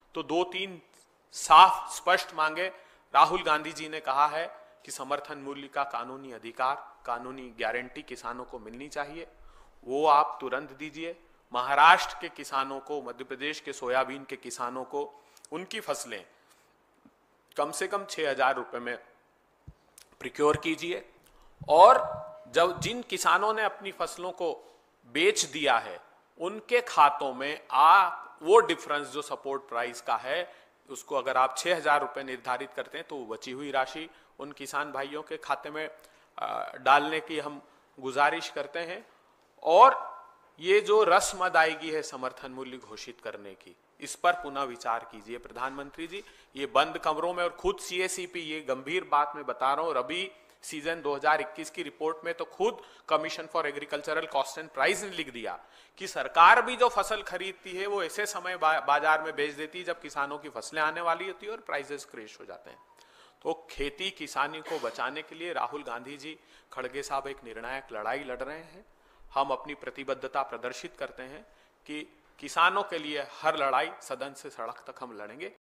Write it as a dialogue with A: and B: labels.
A: तो 2-3 साफ स्पष्ट मांगे। राहुल गांधी जी ने कहा है कि समर्थन मूल्य का कानूनी अधिकार, कानूनी गारंटी किसानों को मिलनी चाहिए, वो आप तुरंत दीजिए। महाराष्ट्र के किसानों को, मध्य प्रदेश के सोयाबीन के किसानों को उनकी फसलें कम से कम 6,000 रुपए में प्रिक्योर कीजिए। और जब जिन किसानों ने अपनी फसलों को बेच दिया है उनके खातों में आप वो डिफरेंस जो सपोर्ट प्राइस का है उसको अगर आप 6,000 रुपए निर्धारित करते हैं तो बची हुई राशि उन किसान भाइयों के खाते में डालने की हम गुजारिश करते हैं। और ये जो रस्म अदायगी है समर्थन मूल्य घोषित करने की, इस पर पुनः विचार कीजिए प्रधानमंत्री जी। ये बंद कमरों में, और खुद सीएसीपी, ये गंभीर बात मैं बता रहा हूं, रबी सीजन 2021 की रिपोर्ट में तो खुद commission for agricultural cost and price ने लिख दिया कि सरकार भी जो फसल खरीदती है वो ऐसे समय बाजार में बेच देती है जब किसानों की फसलें आने वाली होती है और प्राइसेस क्रैश हो जाते हैं। तो खेती किसानी को बचाने के लिए राहुल गांधी जी, खड़गे साहब एक निर्णायक लड़ाई लड़ रहे हैं। हम अपनी प्रतिबद्धता प्रदर्शित करते हैं कि किसानों के लिए हर लड़ाई सदन से सड़क तक हम लड़ेंगे।